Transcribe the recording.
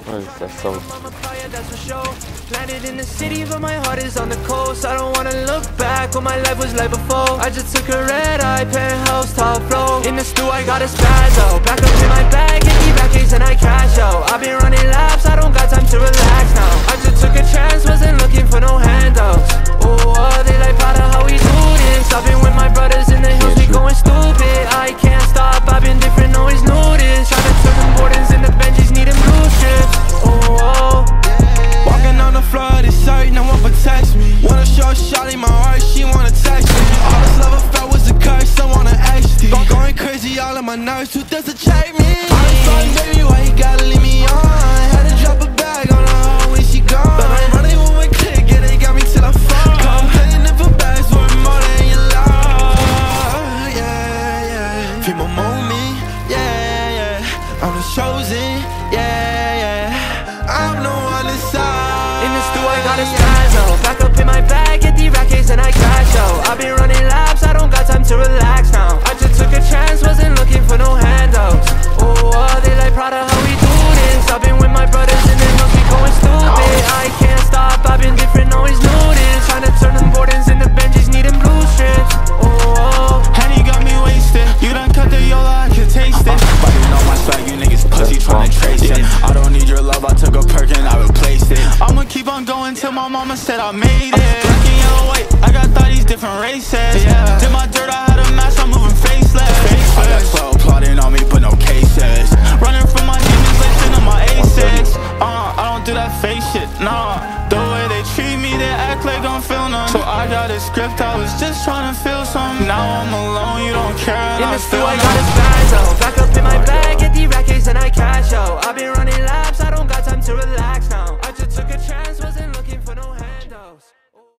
What is that song? Planted in the city, but my heart is on the coast. I don't wanna look back what my life was like before. I just took a red-eye penthouse, top floor. In the stew, I got a spazzo. Back up in my bag, get the back case and I cash out. I've been running laps, I don't got time to relax now. I just took a chance, wasn't looking for no handouts. Oh, they like proud of how we do this. I've been with my brothers in the hills, we going stupid. I can't stop, I've been different, always knew this. Trying to turn them Bordens into Benjis, needing blue shifts. Oh, walking on the floor of this site, no one protects me. Wanna show Shawty my heart, she wanna text me. All this love I felt was a curse, I wanna XD. Going crazy, all of my nerves, who does it check me? I'm sorry, baby, why you gotta leave me on? Had to drop a bag on her home when she gone. But I'm running with my click, yeah, they got me till I fall. Come paying it for bags, worth more than you love. Yeah, yeah. Feel my moment, yeah, yeah. I'm the chosen, yeah, yeah. I'm the one inside. in the stew, I got a spazzo. Back up in my bag, get the rackets and I cash out. I've been running laps, I don't got time to relax now. I just took a chance, wasn't looking for no handouts. Oh, they like proud of how we do this. I've been with my brothers in the hills, we going stupid. I can't stop, I've been different, always knew this. Trying to turn them Bordens into Benjis, needing blue strips. Oh, Henny got me wasted. You done cut the Yola, I can taste it. Biting on my swag, you niggas pussy tryna trace it. I don't need your love, I took a perk and I replaced it. I'ma keep on going till my mama said I made it. Black and yellow, white, I got these different races. Yeah. Did my dirt, I had a mask, I'm moving faceless. I got 12 plotting on me, but no cases. Running from my demons, listen to my A6. I don't do that fake shit, nah. The way they treat me, they act like I'm feeling none. So I got a script, I was just trying to feel something. Now I'm alone, you don't care, and in I the stew, feel I got a spazzo. Back up in my bag, get the rackets and I cash out.